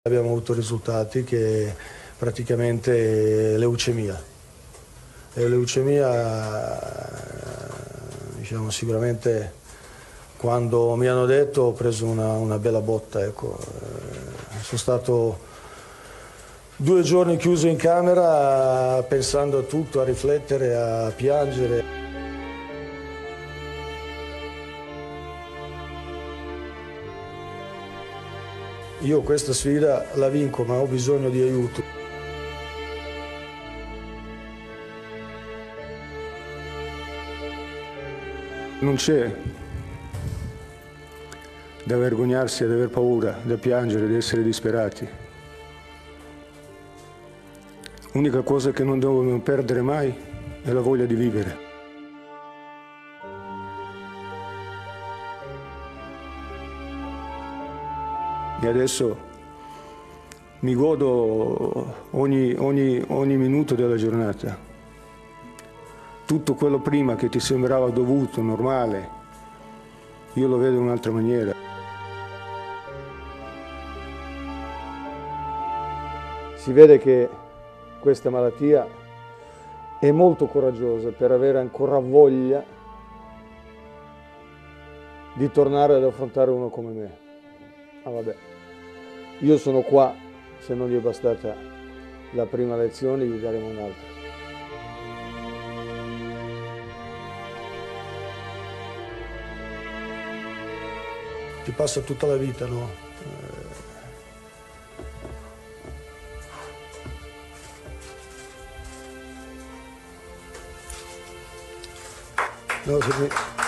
Abbiamo avuto risultati che praticamente leucemia. E leucemia, diciamo, sicuramente quando mi hanno detto ho preso una bella botta, ecco. Sono stato 2 giorni chiuso in camera pensando a tutto, a riflettere, a piangere. Io questa sfida la vinco, ma ho bisogno di aiuto. Non c'è da vergognarsi, da aver paura, da piangere, da essere disperati. L'unica cosa che non dobbiamo perdere mai è la voglia di vivere. E adesso mi godo ogni minuto della giornata. Tutto quello prima che ti sembrava dovuto, normale, io lo vedo in un'altra maniera. Si vede che questa malattia è molto coraggiosa per avere ancora voglia di tornare ad affrontare uno come me. Ah, vabbè. Io sono qua, se non gli è bastata la prima lezione gli daremo un'altra. Ti passa tutta la vita, no? No,